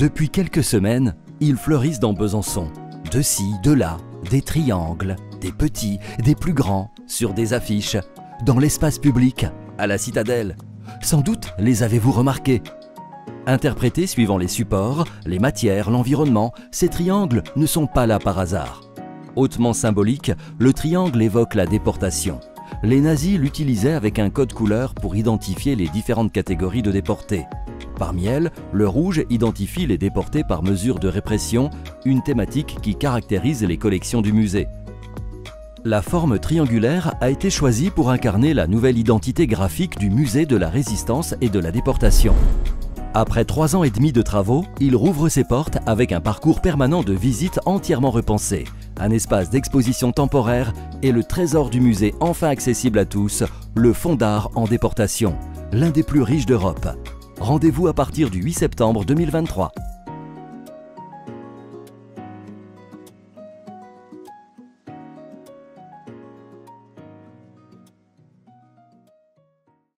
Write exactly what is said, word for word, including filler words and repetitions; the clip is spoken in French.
Depuis quelques semaines, ils fleurissent dans Besançon. De ci, de là, des triangles, des petits, des plus grands, sur des affiches, dans l'espace public, à la citadelle. Sans doute les avez-vous remarqués. Interprétés suivant les supports, les matières, l'environnement, ces triangles ne sont pas là par hasard. Hautement symbolique, le triangle évoque la déportation. Les nazis l'utilisaient avec un code couleur pour identifier les différentes catégories de déportés. Parmi elles, le rouge identifie les déportés par mesure de répression, une thématique qui caractérise les collections du musée. La forme triangulaire a été choisie pour incarner la nouvelle identité graphique du musée de la Résistance et de la déportation. Après trois ans et demi de travaux, il rouvre ses portes avec un parcours permanent de visites entièrement repensé, un espace d'exposition temporaire et le trésor du musée enfin accessible à tous, le Fonds d'art en déportation, l'un des plus riches d'Europe. Rendez-vous à partir du huit septembre deux mille vingt-trois.